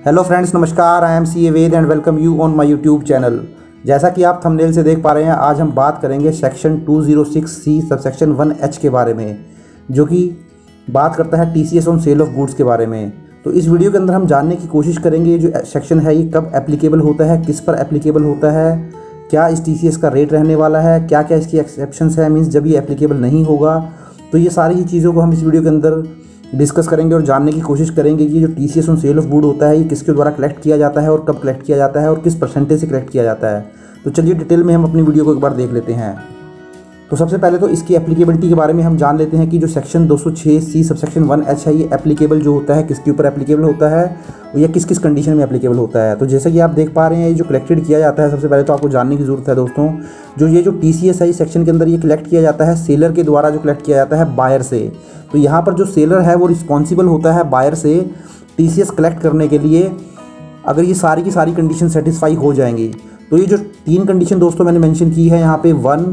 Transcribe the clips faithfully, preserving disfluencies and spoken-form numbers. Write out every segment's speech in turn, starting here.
Hello friends, नमस्कार। I am C A Ved and welcome you on my YouTube channel. जैसा कि आप thumbnail से देख पा रहे हैं, आज हम बात करेंगे section two zero six C subsection one H के बारे में, जो कि बात करता है T C S on sale of goods के बारे में। तो इस वीडियो के अंदर हम जानने की कोशिश करेंगे ये जो सेक्शन है ये कब एप्लीकेबल होता है, किस पर एप्लीकेबल होता है, क्या इस टी सी एस का रेट रहने वाला है, क्या क्या इसकी एक्सेप्शंस है, मीन्स जब ये एप्लीकेबल नहीं होगा। तो ये सारी ही चीज़ों को हम इस वीडियो के अंदर डिस्कस करेंगे और जानने की कोशिश करेंगे कि जो T C S on sale of good होता है ये किसके द्वारा कलेक्ट किया जाता है और कब कलेक्ट किया जाता है और किस परसेंटेज से कलेक्ट किया जाता है। तो चलिए डिटेल में हम अपनी वीडियो को एक बार देख लेते हैं। तो सबसे पहले तो इसकी एप्लीकेबिलिटी के बारे में हम जान लेते हैं कि जो सेक्शन दो सौ छह सी सबसेक्शन वन एच है ये एप्लीकेबल जो होता है किसके ऊपर एप्लीकेबल होता है या किस किस कंडीशन में एप्लीकेबल होता है। तो जैसे कि आप देख पा रहे हैं ये जो कलेक्टेड किया जाता है, सबसे पहले तो आपको जानने की ज़रूरत है दोस्तों, जो ये जो टी सी एस है इस सेक्शन के अंदर ये कलेक्ट किया जाता है सेलर के द्वारा, जो कलेक्ट किया जाता है बायर से। तो यहाँ पर जो सेलर है वो रिस्पॉन्सिबल होता है बायर से टी सी एस कलेक्ट करने के लिए, अगर ये सारी की सारी कंडीशन सेटिस्फाई हो जाएंगी। तो ये जो तीन कंडीशन दोस्तों मैंने मेंशन की है यहाँ पे, वन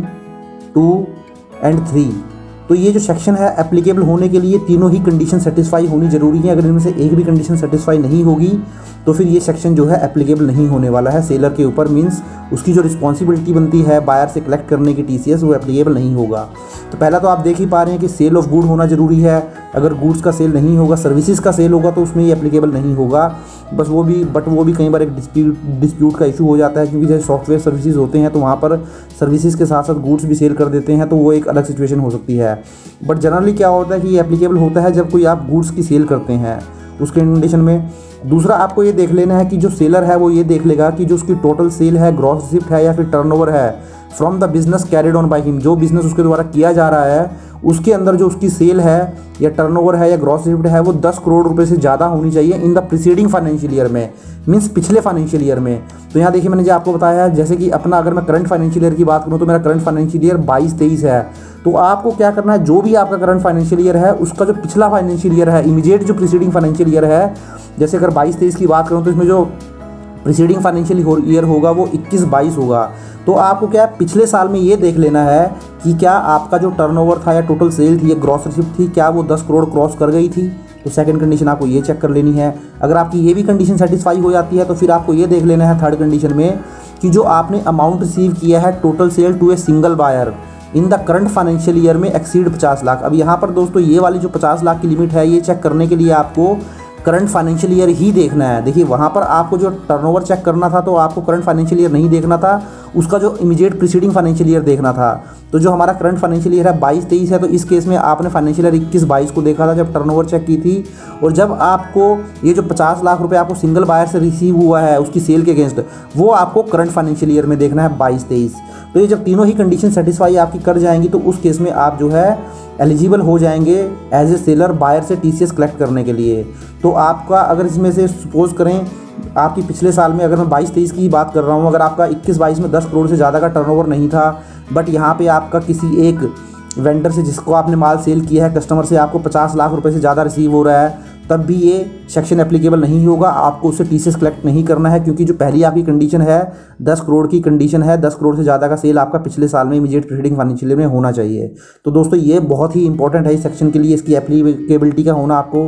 टू एंड थ्री, तो ये जो सेक्शन है एप्लीकेबल होने के लिए तीनों ही कंडीशन सेटिस्फाई होनी जरूरी है। अगर इनमें से एक भी कंडीशन सेटिस्फाई नहीं होगी तो फिर ये सेक्शन जो है एप्लीकेबल नहीं होने वाला है सेलर के ऊपर, मींस उसकी जो रिस्पॉन्सिबिलिटी बनती है बायर से कलेक्ट करने की टी सी एस वो एप्लीकेबल नहीं होगा। तो पहला तो आप देख ही पा रहे हैं कि सेल ऑफ गुड होना जरूरी है। अगर गुड्स का सेल नहीं होगा, सर्विसेज का सेल होगा तो उसमें ये एप्लीकेबल नहीं होगा। बस वो भी बट वो भी कई बार एक डिस्प्यूट डिस्प्यूट का इशू हो जाता है, क्योंकि जैसे सॉफ्टवेयर सर्विसेज होते हैं तो वहाँ पर सर्विसेज के साथ साथ गुड्स भी सेल कर देते हैं, तो वो एक अलग सिचुएशन हो सकती है। बट जनरली क्या होता है कि ये एप्लीकेबल होता है जब कोई आप गुड्स की सेल करते हैं उस कंडीशन में। दूसरा आपको ये देख लेना है कि जो सेलर है वो ये देख लेगा कि जो उसकी टोटल सेल है, ग्रॉस रिसिप्ट है या फिर टर्नओवर है from the business carried on by him, जो बिजनेस उसके द्वारा किया जा रहा है उसके अंदर जो उसकी सेल है या टर्नओवर है या ग्रॉस रिसिप्ट है वो दस करोड़ रुपए से ज़्यादा होनी चाहिए in the preceding financial year में, मींस पिछले फाइनेंशियल ईयर में। तो यहाँ देखिए मैंने जो आपको बताया है, जैसे कि अपना अगर मैं करंट फाइनेंशियल ईयर की बात करूँ तो मेरा करंट फाइनेंशियल ईयर बाईस तेईस है। तो आपको क्या करना है, जो भी आपका करंट फाइनेंशियल ईयर है उसका जो पिछला फाइनेंशियल ईयर है, इमीडिएट जो प्रीसीडिंग फाइनेंशियल ईयर है, जैसे अगर बाईस तेईस की बात करूँ तो इसमें जो प्रीसीडिंग फाइनेंशियल ईयर होगा वो इक्कीस बाईस होगा। तो आपको क्या है, पिछले साल में ये देख लेना है कि क्या आपका जो टर्नओवर था या टोटल सेल थी या ग्रॉस रिसिप्ट थी, क्या वो दस करोड़ क्रॉस कर गई थी। तो सेकंड कंडीशन आपको ये चेक कर लेनी है। अगर आपकी ये भी कंडीशन सेटिस्फाई हो जाती है तो फिर आपको ये देख लेना है थर्ड कंडीशन में कि जो आपने अमाउंट रिसीव किया है total sale to a single buyer in the current financial year में एक्सीड पचास लाख। अब यहाँ पर दोस्तों ये वाली जो पचास लाख की लिमिट है ये चेक करने के लिए आपको करंट फाइनेंशियल ईयर ही देखना है। देखिए वहाँ पर आपको जो टर्नओवर चेक करना था तो आपको करंट फाइनेंशियल ईयर नहीं देखना था, उसका जो इमीडिएट प्रीसीडिंग फाइनेंशियल ईयर देखना था। तो जो हमारा करंट फाइनेंशियल ईयर है बाईस तेईस है, तो इस केस में आपने फाइनेंशियल ईयर इक्कीस बाईस को देखा था जब टर्नओवर चेक की थी। और जब आपको ये जो पचास लाख रुपए आपको सिंगल बायर से रिसीव हुआ है उसकी सेल के अगेंस्ट, वो आपको करंट फाइनेंशियल ईयर में देखना है बाईस तेईस। तो ये जब तीनों ही कंडीशन सेटिस्फाई आपकी कर जाएंगी तो उस केस में आप जो है एलिजिबल हो जाएंगे एज ए सेलर बायर से टी सी एस कलेक्ट करने के लिए। तो आपका अगर इसमें से सपोज करें आपकी पिछले साल में, अगर मैं बाईस तेईस की बात कर रहा हूँ, अगर आपका इक्कीस बाईस में दस करोड़ से ज़्यादा का टर्नओवर नहीं था, बट यहाँ पे आपका किसी एक वेंडर से जिसको आपने माल सेल किया है कस्टमर से आपको पचास लाख रुपए से ज़्यादा रिसीव हो रहा है, तब भी ये सेक्शन एप्लीकेबल नहीं होगा। आपको उससे टी सी एस कलेक्ट नहीं करना है, क्योंकि जो पहली आपकी कंडीशन है दस करोड़ की कंडीशन है, दस करोड़ से ज़्यादा का सेल आपका पिछले साल में इमीडिएट प्रीसीडिंग फाइनेंशियल ईयर में होना चाहिए। तो दोस्तों ये बहुत ही इंपॉर्टेंट है इस सेक्शन के लिए, इसकी एप्लीकेबिलिटी का होना आपको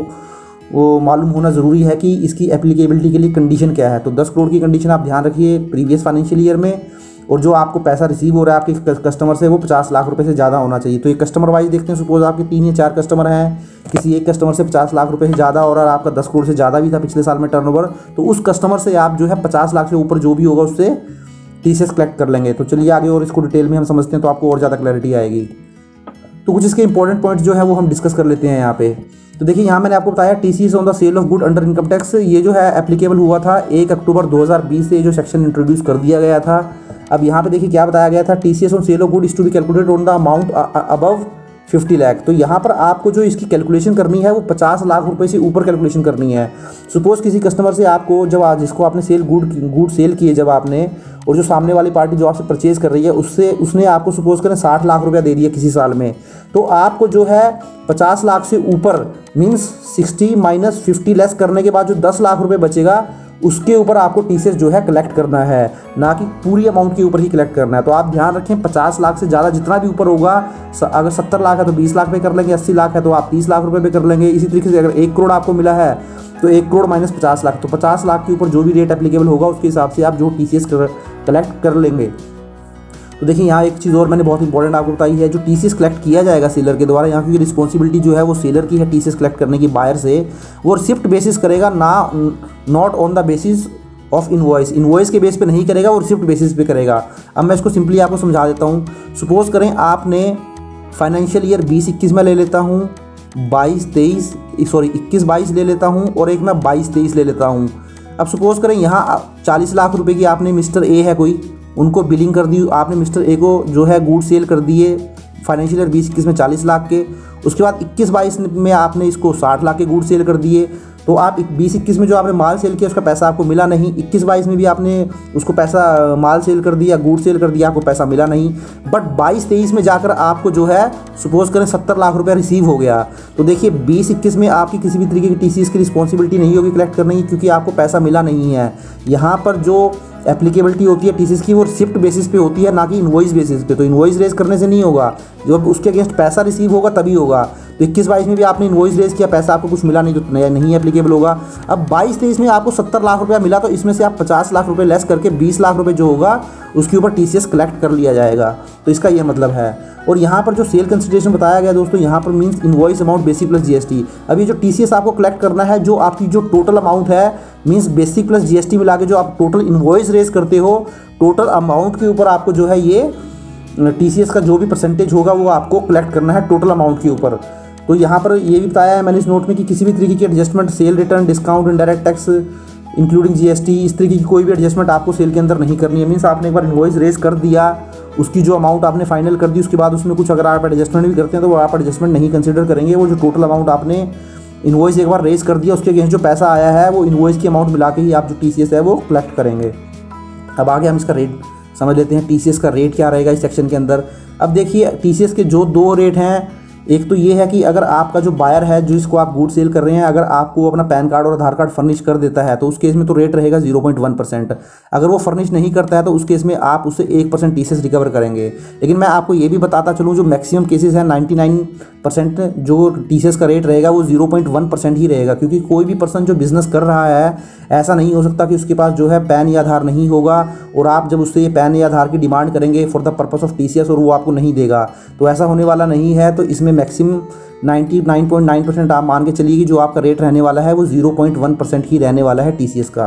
वो मालूम होना ज़रूरी है कि इसकी एप्लीकेबिलिटी के लिए कंडीशन क्या है। तो दस करोड़ की कंडीशन आप ध्यान रखिए प्रीवियस फाइनेंशियल ईयर में, और जो आपको पैसा रिसीव हो रहा है आपके कस्टमर से वो पचास लाख रुपए से ज़्यादा होना चाहिए। तो ये कस्टमर वाइज देखते हैं, सपोज आपके तीन या चार कस्टमर हैं, किसी एक कस्टमर से पचास लाख रुपए से ज़्यादा और आपका दस करोड़ से ज़्यादा भी था पिछले साल में टर्नओवर, तो उस कस्टमर से आप जो है पचास लाख से ऊपर जो भी होगा उससे टी सी एस कलेक्ट कर लेंगे। तो चलिए आगे और इसको डिटेल में हम समझते हैं तो आपको और ज़्यादा क्लैरिटी आएगी। तो कुछ इसके इंपॉर्टेंट पॉइंट जो है वो हम डिस्कस कर लेते हैं यहाँ पे। तो देखिए यहाँ मैंने आपको बताया T C S on the sale of good under income tax, ये जो है एप्लीकेबल हुआ था एक अक्टूबर दो हज़ार बीस से, जो सेक्शन इंट्रोड्यूस कर दिया गया था। अब यहाँ पे देखिए क्या बताया गया था, T C S on sale of good is to be calculated on the amount above fifty lakh. तो यहाँ पर आपको जो इसकी कैलकुलेशन करनी है वो पचास लाख रुपए से ऊपर कैलकुलेशन करनी है। सपोज किसी कस्टमर से आपको जब आज जिसको आपने सेल गुड गुड सेल किए जब आपने, और जो सामने वाली पार्टी जो आपसे परचेज कर रही है उससे उसने आपको सपोज करें साठ लाख रुपया दे दिया किसी साल में, तो आपको जो है पचास लाख से ऊपर means sixty minus fifty less करने के बाद जो दस लाख रुपये बचेगा उसके ऊपर आपको टीसीएस जो है कलेक्ट करना है, ना कि पूरी अमाउंट के ऊपर ही कलेक्ट करना है। तो आप ध्यान रखें, पचास लाख से ज़्यादा जितना भी ऊपर होगा, अगर सत्तर लाख है तो बीस लाख पे कर लेंगे, अस्सी लाख है तो आप तीस लाख रुपए पे कर लेंगे। इसी तरीके से अगर एक करोड़ आपको मिला है तो एक करोड़ माइनस पचास लाख, तो पचास लाख के ऊपर जो भी रेट एप्लीकेबल होगा उसके हिसाब से आप जो टीसीएस कलेक्ट कर लेंगे। तो देखिए यहाँ एक चीज़ और मैंने बहुत इंपॉर्टेंट आपको बताई है, जो टीसीएस कलेक्ट किया जाएगा सेलर के द्वारा, यहाँ की रिस्पॉन्सिबिलिटी जो है वो सेलर की है टीसीएस कलेक्ट करने की बायर से। वो शिफ्ट बेसिस करेगा, ना not on the basis of invoice, invoice के बेस पे नहीं करेगा और शिफ्ट बेसिस पे करेगा। अब मैं इसको सिंपली आपको समझा देता हूँ। सपोज करें आपने फाइनेंशियल ईयर बीस इक्कीस में ले लेता हूँ, बाईस तेईस सॉरी इक्कीस बाईस ले लेता हूँ, और एक मैं बाईस तेईस ले लेता हूँ। अब सपोज करें यहाँ चालीस लाख रुपए की आपने मिस्टर ए है कोई, उनको बिलिंग कर दी आपने, मिस्टर ए को जो है गुड सेल कर दिए फाइनेंशियल ईयर बीस इक्कीस में चालीस लाख के। उसके बाद इक्कीस बाईस में आपने इसको साठ लाख के गुड सेल कर दिए। तो आप बीस इक्कीस में जो आपने माल सेल किया उसका पैसा आपको मिला नहीं, इक्कीस बाईस में भी आपने उसको पैसा माल सेल कर दिया, गुड सेल कर दिया, आपको पैसा मिला नहीं। बट बाईस तेईस में जाकर आपको जो है सपोज करें सत्तर लाख रुपया रिसीव हो गया। तो देखिए बीस इक्कीस में आपकी किसी भी तरीके की टीसीएस की रिस्पॉन्सिबिलिटी नहीं होगी कलेक्ट करने की, क्योंकि आपको पैसा मिला नहीं है। यहाँ पर जो एप्लीकेबिलिटी होती है टीसीएस की वो शिफ्ट बेसिस पे होती है, ना कि इनवॉइस बेसिस पे। तो इनवॉइस रेज करने से नहीं होगा, जब उसके अगेंस्ट पैसा रिसीव होगा तभी होगा। तो इक्कीस बाईस में भी आपने इनवॉइस रेज किया, पैसा आपको कुछ मिला नहीं, तो नया नहीं एप्लीकेबल होगा। अब बाईस तेईस में आपको सत्तर लाख रुपया मिला, तो इसमें से आप पचास लाख रुपये लेस करके बीस लाख रुपये जो होगा उसके ऊपर टीसीएस कलेक्ट कर लिया जाएगा। तो इसका ये मतलब है। और यहाँ पर जो सेल कंसिडरेशन बताया गया दोस्तों, यहाँ पर means invoice amount basic plus GST. अब ये जो टीसीएस आपको कलेक्ट करना है, जो आपकी जो टोटल अमाउंट है मींस बेसिक प्लस जीएसटी मिला के जो आप टोटल इनवॉइस रेज करते हो, टोटल अमाउंट के ऊपर आपको जो है ये टीसीएस का जो भी परसेंटेज होगा वो आपको कलेक्ट करना है टोटल अमाउंट के ऊपर। तो यहाँ पर ये भी बताया है मैंने इस नोट में कि किसी भी तरीके की adjustment, sale return, discount, indirect tax including GST, इस तरीके की कोई भी एडजस्टमेंट आपको सेल के अंदर नहीं करनी है। मीन्स आपने एक बार इनवॉइस रेज कर दिया, उसकी जो अमाउंट आपने फाइनल कर दी, उसके बाद उसमें कुछ अगर आप एडजस्टमेंट भी करते हैं तो वो आप एडजस्टमेंट नहीं कंसिडर करेंगे। वो जो टोटल अमाउंट आपने इनवॉइस एक बार रेज कर दिया, उसके अगेंस्ट जो पैसा आया है वो इनवॉइस की अमाउंट मिला के ही आप जो टीसीएस है वो कलेक्ट करेंगे। अब आगे हम इसका रेट समझ लेते हैं, टीसीएस का रेट क्या रहेगा इस सेक्शन के अंदर। अब देखिए टीसीएस के जो दो रेट हैं, एक तो ये है कि अगर आपका जो बायर है जो इसको आप गुड सेल कर रहे हैं, अगर आपको अपना पैन कार्ड और आधार कार्ड फर्निश कर देता है तो उस केस में तो रेट रहेगा ज़ीरो पॉइंट वन परसेंट। अगर वो फर्निश नहीं करता है तो उस केस में आप उससे एक परसेंट टीसीएस रिकवर करेंगे। लेकिन मैं आपको ये भी बताता चलूँ, जो मैक्सिमम केसेस हैं नाइन्टी नाइन परसेंट जो टीसीएस का रेट रहेगा वो ज़ीरो पॉइंट वन परसेंट ही रहेगा, क्योंकि कोई भी पर्सन जो बिज़नेस कर रहा है ऐसा नहीं हो सकता कि उसके पास जो है पैन या आधार नहीं होगा और आप जब उससे ये पैन या आधार की डिमांड करेंगे for the purpose of TCS और वो आपको नहीं देगा, तो ऐसा होने वाला नहीं है। तो इसमें maximum ninety nine point nine percent आप मान के चलिए कि जो आपका रेट रहने वाला है वो ज़ीरो पॉइंट वन परसेंट ही रहने वाला है टीसीएस का।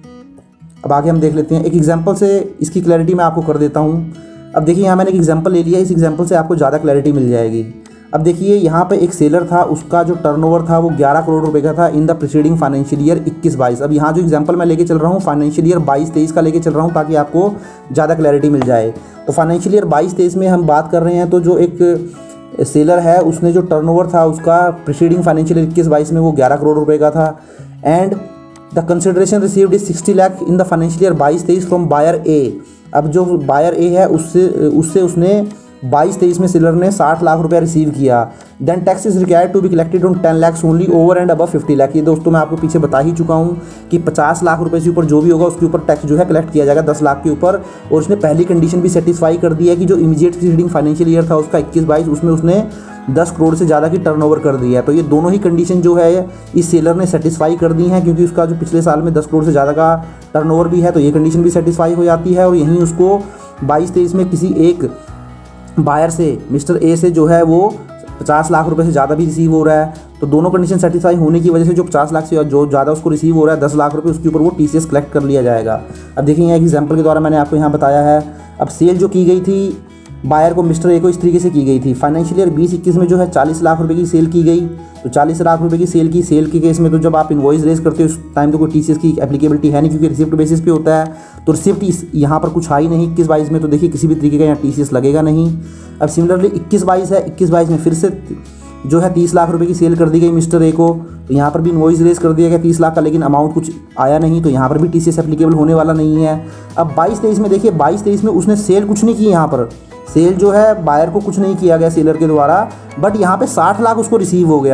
अब आगे हम देख लेते हैं, एक एग्जांपल से इसकी क्लैरिटी मैं आपको कर देता हूँ। अब देखिए यहाँ मैंने एक एग्जांपल ले लिया, इस एग्जांपल से आपको ज़्यादा क्लैरिटी मिल जाएगी। अब देखिए यहाँ पे एक सेलर था, उसका जो टर्नओवर था वो ग्यारह करोड़ रुपए का था in the preceding financial year इक्कीस बाईस। अब यहाँ जो एग्जांपल मैं लेके चल रहा हूँ फाइनेंशियल ईयर बाईस तेईस का लेके चल रहा हूँ ताकि आपको ज़्यादा क्लैरिटी मिल जाए। तो फाइनेंशियल ईयर बाईस तेईस में हम बात कर रहे हैं, तो जो एक सेलर है उसने जो टर्नओवर था उसका प्रीसीडिंग फाइनेंशियल ईयर इक्कीस बाईस में वो ग्यारह करोड़ रुपए का था। And the consideration received is sixty lakh in the financial year बाईस तेईस फ्रॉम बायर ए। अब जो बायर ए है उससे उससे उसने बाईस तेईस में सेलर ने साठ लाख रुपया रिसीव किया। Then tax is required to be collected on ten lakh only over and above fifty lakh. ये दोस्तों मैं आपको पीछे बता ही चुका हूँ कि पचास लाख रुपए से ऊपर जो भी होगा उसके ऊपर टैक्स जो है कलेक्ट किया जाएगा दस लाख के ऊपर। और उसने पहली कंडीशन भी सेटिस्फाई कर दी है कि जो इमीडिएट प्रीसीडिंग फाइनेंशियल ईयर था उसका इक्कीस बाईस, उसमें उसने दस करोड़ से ज़्यादा की टर्नओवर कर दी है। तो ये दोनों ही कंडीशन जो है इस सेलर ने सेटिस्फाई कर दी हैं, क्योंकि उसका जो पिछले साल में दस करोड़ से ज़्यादा का टर्नओवर भी है, तो ये कंडीशन भी सेटिस्फाई हो जाती है। और यहीं उसको बाईस तेईस में किसी एक बायर से, मिस्टर ए से जो है वो पचास लाख रुपए से ज़्यादा भी रिसीव हो रहा है। तो दोनों कंडीशन सेटिस्फाई होने की वजह से जो पचास लाख से जो ज़्यादा उसको रिसीव हो रहा है दस लाख रुपए, उसके ऊपर वो टीसीएस कलेक्ट कर लिया जाएगा। अब देखिए यहाँ एग्जांपल के द्वारा मैंने आपको यहाँ बताया है। अब सेल जो की गई थी बायर को, मिस्टर ए को, इस तरीके से की गई थी। फाइनेंशियल ईयर बीस इक्कीस में जो है चालीस लाख रुपए की सेल की गई। तो चालीस लाख रुपए की सेल की सेल के केस में तो जब आप इनवॉइस रेज करते हो उस टाइम तो कोई टीसीएस की एप्लीकेबिलिटी है नहीं, क्योंकि रिसिप्ट बेसिस पे होता है। तो रिसिप्ट यहाँ पर कुछ आई नहीं इक्कीस बाईस में, तो देखिए किसी भी तरीके का यहाँ टीसीएस लगेगा नहीं। अब सिमिलरली इक्कीस बाईस है, इक्कीस बाईस में फिर से जो है तीस लाख रुपए की सेल कर दी गई मिस्टर ए को। तो यहाँ पर भी इनवॉइस रेज कर दिया गया तीस लाख का, लेकिन अमाउंट कुछ आया नहीं, तो यहाँ पर भी टीसीएस एप्लीकेबल होने वाला नहीं है। अब बाईस तेईस में देखिए, बाईस तेईस में उसने सेल कुछ नहीं की, यहाँ पर सेल जो है बायर को कुछ नहीं किया गया सेलर के द्वारा, बट यहाँ पे साठ लाख उसको रिसीव हो गया।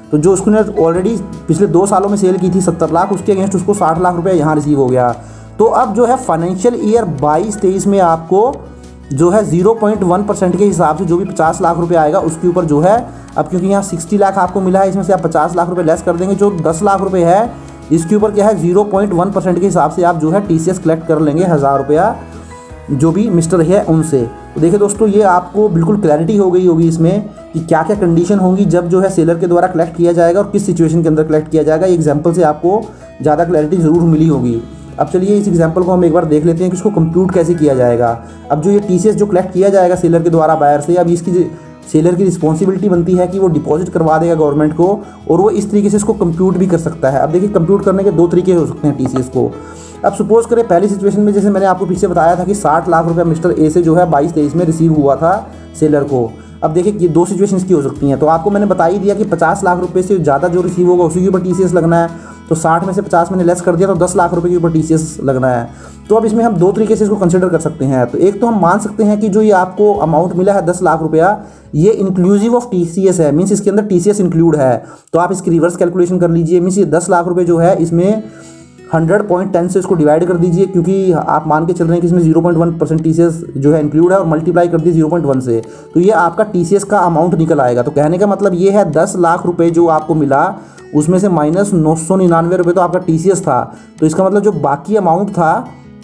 तो जो उसने ऑलरेडी पिछले दो सालों में सेल की थी सत्तर लाख, उसके अगेंस्ट उसको साठ लाख रुपये यहाँ रिसीव हो गया। तो अब जो है फाइनेंशियल ईयर बाईस तेईस में आपको जो है ज़ीरो पॉइंट वन परसेंट के हिसाब से जो भी पचास लाख रुपए आएगा उसके ऊपर जो है, अब क्योंकि यहाँ साठ लाख आपको मिला है, इसमें से आप पचास लाख रुपए लेस कर देंगे, जो दस लाख रुपए है इसके ऊपर क्या है ज़ीरो पॉइंट वन परसेंट के हिसाब से आप जो है टीसीएस कलेक्ट कर लेंगे हज़ार रुपया जो भी मिस्टर है उनसे। तो देखिए दोस्तों, ये आपको बिल्कुल क्लैरिटी हो गई होगी इसमें कि क्या क्या कंडीशन होंगी जब जो है सेलर के द्वारा कलेक्ट किया जाएगा और किस सिचुएशन के अंदर कलेक्ट किया जाएगा। एग्जाम्पल से आपको ज़्यादा क्लैरिटी ज़रूर मिली होगी। अब चलिए इस एग्जांपल को हम एक बार देख लेते हैं कि इसको कंप्यूट कैसे किया जाएगा। अब जो ये टीसीएस जो कलेक्ट किया जाएगा सेलर के द्वारा बायर से, अब इसकी सेलर की रिस्पॉन्सिबिलिटी बनती है कि वो डिपॉजिट करवा देगा गवर्नमेंट को, और वो इस तरीके से इसको कंप्यूट भी कर सकता है। अब देखिए कंप्यूट करने के दो तरीके हो सकते हैं टीसीएस को। अब सपोज करें पहली सिचुएशन में, जैसे मैंने आपको पीछे बताया था कि साठ लाख रुपये मिस्टर ए से जो है बाईस तेईस में रिसीव हुआ था सेलर को। अब देखिए ये दो सिचुएशंस की हो सकती हैं। तो आपको मैंने बता ही दिया कि पचास लाख रुपए से ज़्यादा जो रिसीव होगा उसी के ऊपर टीसीएस लगना है। तो साठ में से पचास मैंने लेस कर दिया, तो दस लाख रुपए के ऊपर टीसीएस लगना है। तो अब इसमें हम दो तरीके से इसको कंसिडर कर सकते हैं। तो एक तो हम मान सकते हैं कि जो ये आपको अमाउंट मिला है दस लाख रुपया, ये इंक्लूसिव ऑफ टीसीएस है, मीन्स इसके अंदर टीसीएस इंक्लूड है। तो आप इसकी रिवर्स कैलकुलेशन कर लीजिए, मीन्स ये दस लाख रुपये जो है इसमें हंड्रेड पॉइंट टेन से इसको डिवाइड कर दीजिए, क्योंकि आप मान के चल रहे हैं कि इसमें zero point one percent TCS जो है इंक्लूड है, और मल्टीप्लाई कर दिए जीरो पॉइंट वन से, तो ये आपका टीसीएस का अमाउंट निकल आएगा। तो कहने का मतलब ये है दस लाख रुपए जो आपको मिला उसमें से माइनस नौ सौ निन्यानवे रुपये तो आपका टीसीएस था। तो इसका मतलब जो बाकी अमाउंट था,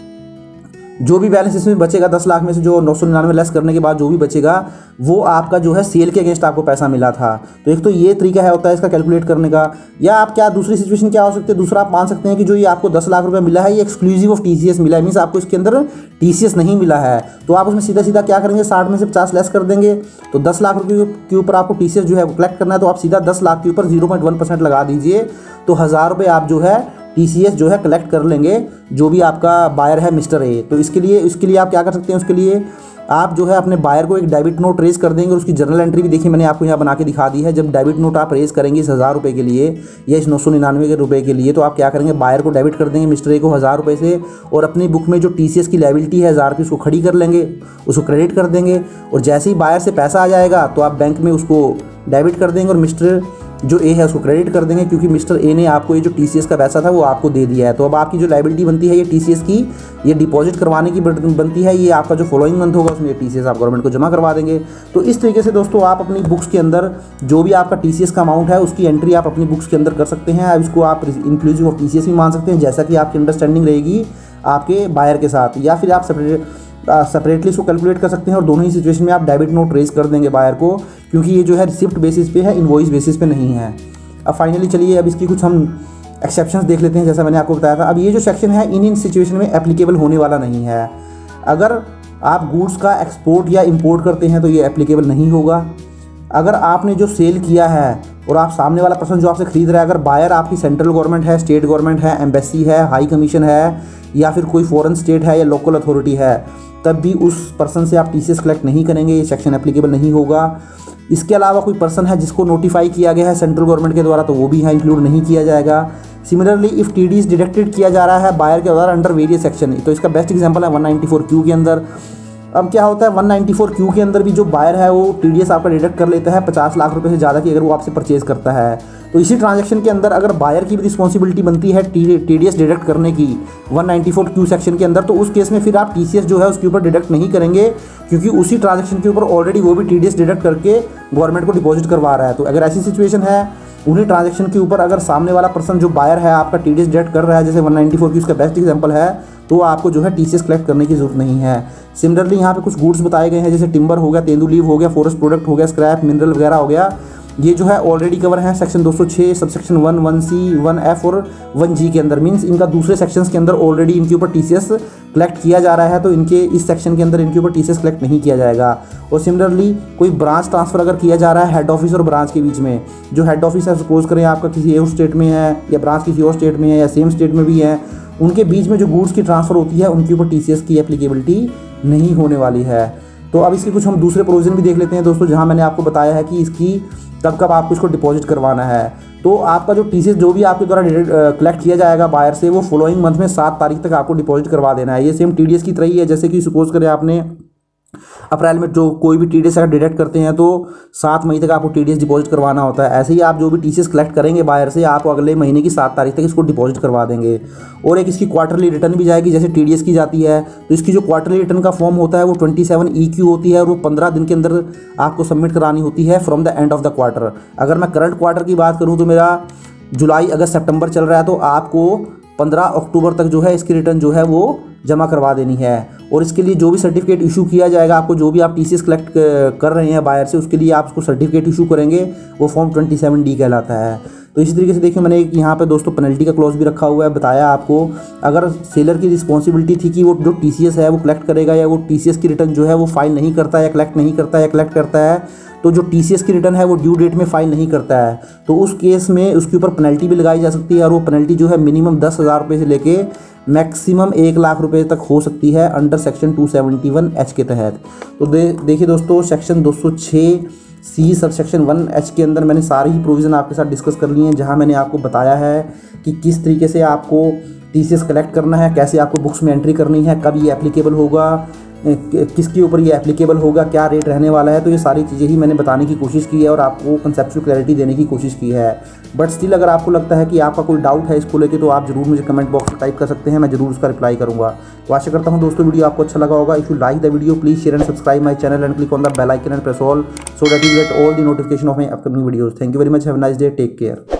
जो भी बैलेंस इसमें बचेगा दस लाख में से जो नौ सौ निन्यानवे लेस करने के बाद जो भी बचेगा वो आपका जो है सेल के अगेंस्ट आपको पैसा मिला था। तो एक तो ये तरीका है होता है इसका कैलकुलेट करने का। या आप क्या दूसरी सिचुएशन क्या हो सकती है, दूसरा आप मान सकते हैं कि जो ये आपको दस लाख रुपए मिला है ये एक्सक्लूसिव ऑफ टीसीएस मिला है, मीन्स आपको इसके अंदर टीसीएस नहीं मिला है। तो आप उसमें सीधा सीधा क्या करेंगे, साठ में से पचास लेस कर देंगे, तो दस लाख रुपये के ऊपर आपको टीसीएस जो है कलेक्ट करना है, तो आप सीधा दस लाख के ऊपर जीरो पॉइंट वन परसेंट लगा दीजिए, तो हज़ार रुपये आप जो है टीसीएस जो है कलेक्ट कर लेंगे जो भी आपका बायर है मिस्टर ए। तो इसके लिए इसके लिए आप क्या कर सकते हैं, उसके लिए आप जो है अपने बायर को एक डेबिट नोट रेज कर देंगे, और उसकी जर्नल एंट्री भी देखिए मैंने आपको यहाँ बना के दिखा दी है। जब डेबिट नोट आप रेज करेंगे इस हज़ार रुपये के लिए या इस नौ सौ निन्यानवे के रुपये के लिए, तो आप क्या करेंगे, बायर को डेबिट कर देंगे मिस्टर ए को हज़ार रुपये से, और अपनी बुक में जो टीसीएस की लायबिलिटी है हज़ार रुपये उसको खड़ी कर लेंगे, उसको क्रेडिट कर देंगे, और जैसे ही बायर से पैसा आ जाएगा तो आप बैंक में उसको डेबिट कर देंगे और मिस्टर जो ए है उसको क्रेडिट कर देंगे, क्योंकि मिस्टर ए ने आपको ये जो टीसीएस का पैसा था वो आपको दे दिया है। तो अब आपकी जो लायबिलिटी बनती है ये टीसीएस की, ये डिपॉजिट करवाने की बनती है, ये आपका जो फॉलोइंग मंथ होगा उसमें टीसीएस आप गवर्नमेंट को जमा करवा देंगे। तो इस तरीके से दोस्तों आप अपनी बुक्स के अंदर जो भी आपका टीसीएस का अमाउंट है उसकी एंट्री आप अपनी बुक्स के अंदर कर सकते हैं। अब इसको आप इंक्लूसिव ऑफ टीसीएस भी मान सकते हैं, जैसा कि आपकी अंडरस्टैंडिंग रहेगी आपके बायर के साथ, या फिर आप सेपरेट सेपरेटली इसको कैलकुलेट कर सकते हैं, और दोनों ही सिचुएशन में आप डेबिट नोट रेज कर देंगे बायर को, क्योंकि ये जो है रिसिप्ट बेसिस पे है, इनवॉइस बेसिस पे नहीं है। अब फाइनली चलिए अब इसकी कुछ हम एक्सेप्शंस देख लेते हैं, जैसा मैंने आपको बताया था। अब ये जो सेक्शन है इन इन सिचुएशन में एप्लीकेबल होने वाला नहीं है। अगर आप गुड्स का एक्सपोर्ट या इंपोर्ट करते हैं तो ये एप्लीकेबल नहीं होगा। अगर आपने जो सेल किया है और आप सामने वाला पर्सन जो आपसे खरीद रहा है, अगर बायर आपकी सेंट्रल गवर्नमेंट है, स्टेट गवर्नमेंट है, एम्बेसी है, हाई कमीशन है, या फिर कोई फॉरेन स्टेट है या लोकल अथॉरिटी है, तब भी उस पर्सन से आप टीसीएस कलेक्ट नहीं करेंगे, ये सेक्शन एप्लीकेबल नहीं होगा। इसके अलावा कोई पर्सन है जिसको नोटिफाई किया गया है सेंट्रल गवर्नमेंट के द्वारा, तो वो भी यहाँ इंक्लूड नहीं किया जाएगा। सिमिलरली इफ़ टीडीएस डिडक्टेड किया जा रहा है बायर के द्वारा अंडर वेरियस सेक्शन, तो इसका बेस्ट एग्जांपल है वन नाइंटी फोर क्यू के अंदर। अब क्या होता है, वन नाइंटी फोर क्यू के अंदर भी जो बायर है वो टीडीएस आपका डिडक्ट कर लेता है पचास लाख रुपए से ज़्यादा की अगर वो आपसे परचेज करता है। तो इसी ट्रांजैक्शन के अंदर अगर बायर की भी रिस्पॉन्सिबिलिटी बनती है टीडीएस डिडक्ट करने की one ninety four Q section के अंदर, तो उस केस में फिर आप टीसीएस जो है उसके ऊपर डिडक्ट नहीं करेंगे, क्योंकि उसी ट्रांजैक्शन के ऊपर ऑलरेडी वो भी टीडीएस डिडक्ट करके गवर्नमेंट को डिपॉजिट करवा रहा है। तो अगर ऐसी सिचुएशन है, उन्हीं ट्रांजैक्शन के ऊपर अगर सामने वाला पर्सन जो बायर है आपका टीडीएस डिडक्ट कर रहा है, जैसे वन नाइंटी फोर की उसका बेस्ट एग्जांपल है, तो आपको जो है टीसीएस कलेक्ट करने की जरूरत नहीं है। सिमिलरली यहाँ पे कुछ गुड्स बताए गए हैं, जैसे टिम्बर हो गया, तेंदू लीव हो गया, फॉरेस्ट प्रोडक्ट हो गया, स्क्रैप मिनरल वगैरह हो गया, ये जो है ऑलरेडी कवर है सेक्शन दो सौ छह sub section one, one C, one F और वन जी के अंदर। मींस इनका दूसरे सेक्शंस के अंदर ऑलरेडी इनके ऊपर टीसीएस कलेक्ट किया जा रहा है, तो इनके इस सेक्शन के अंदर इनके ऊपर टीसीएस कलेक्ट नहीं किया जाएगा। और सिमिलरली कोई ब्रांच ट्रांसफर अगर किया जा रहा है हेड ऑफिस और ब्रांच के बीच में, जो हेड ऑफिस है सपोज करें आपका किसी और स्टेट में है या ब्रांच किसी और स्टेट में है या सेम स्टेट में भी है, उनके बीच में जो गुड्स की ट्रांसफ़र होती है उनके ऊपर टीसीएस की एप्लीकेबिलिटी नहीं होने वाली है। तो अब इसके कुछ हम दूसरे प्रोविजन भी देख लेते हैं दोस्तों, जहाँ मैंने आपको बताया है कि इसकी कब कब आपको इसको डिपॉजिट करवाना है। तो आपका जो टीसीएस जो भी आपके द्वारा कलेक्ट किया जाएगा बायर से, वो फॉलोइंग मंथ में सात तारीख तक आपको डिपॉजिट करवा देना है। ये सेम टीडीएस की तरह ही है, जैसे कि सपोज करें आपने अप्रैल में जो कोई भी टी डी एस अगर डिडक्ट करते हैं तो सात मई तक आपको टी डी एस डिपॉजिट करवाना होता है। ऐसे ही आप जो भी टी सी एस कलेक्ट करेंगे बायर से, आप अगले महीने की सात तारीख तक इसको डिपॉजिट करवा देंगे। और एक इसकी क्वार्टरली रिटर्न भी जाएगी, जैसे टी डी एस की जाती है तो इसकी जो क्वार्टरली रिटर्न का फॉर्म होता है वो ट्वेंटी सेवन ई क्यू होती है और वो पंद्रह दिन के अंदर आपको सबमिट करानी होती है from the end of the quarter. अगर मैं करंट क्वार्टर की बात करूँ तो मेरा जुलाई अगस्त सितंबर चल रहा है, तो आपको पंद्रह अक्टूबर तक जो है इसकी रिटर्न जो है वो जमा करवा देनी है। और इसके लिए जो भी सर्टिफिकेट इशू किया जाएगा आपको, जो भी आप टी सी एस कलेक्ट कर रहे हैं बायर से, उसके लिए आप उसको सर्टिफिकेट इशू करेंगे, वो फॉर्म ट्वेंटी सेवन डी कहलाता है। तो इसी तरीके से देखिए मैंने एक यहाँ पे दोस्तों पेनल्टी का क्लॉज भी रखा हुआ है। बताया आपको अगर सेलर की रिस्पॉन्सिबिलिटी थी कि वो जो टी सी एस है वो कलेक्ट करेगा या वो टी सी एस की रिटर्न जो है वो फाइल नहीं करता है या कलेक्ट नहीं करता है या कलेक्ट करता है, तो जो टी सी एस की रिटर्न है वो ड्यू डेट में फाइल नहीं करता है, तो उस केस में उसके ऊपर पेनल्टी भी लगाई जा सकती है। और वो पेनल्टी जो है मिनिमम दस हज़ार रुपये से लेके मैक्सिमम एक लाख रुपए तक हो सकती है under section two seventy one H के तहत। तो दे देखिए दोस्तों, सेक्शन दो सौ छः सी सब सेक्शन वन एच के अंदर मैंने सारी ही प्रोविज़न आपके साथ डिस्कस कर ली हैं, जहां मैंने आपको बताया है कि किस तरीके से आपको टी सी एस कलेक्ट करना है, कैसे आपको बुक्स में एंट्री करनी है, कब ये एप्लीकेबल होगा, किसके ऊपर ये एप्लीकेबल होगा, क्या रेट रहने वाला है। तो ये सारी चीज़ें ही मैंने बताने की कोशिश की है और आपको कंसेप्चुअल क्लैरिटी देने की कोशिश की है। बट स्टिल अगर आपको लगता है कि आपका कोई डाउट है इसको लेके, तो आप जरूर मुझे कमेंट बॉक्स में टाइप कर सकते हैं, मैं जरूर उसका रिप्लाई करूँगा। तो आशा करता हूँ दोस्तों वीडियो आपको अच्छा लगा होगा। If you like the video please share and subscribe my channel and click on the bell icon and press all so that you get all the notification of my upcoming videos. Thank you very much, have a nice day, take care.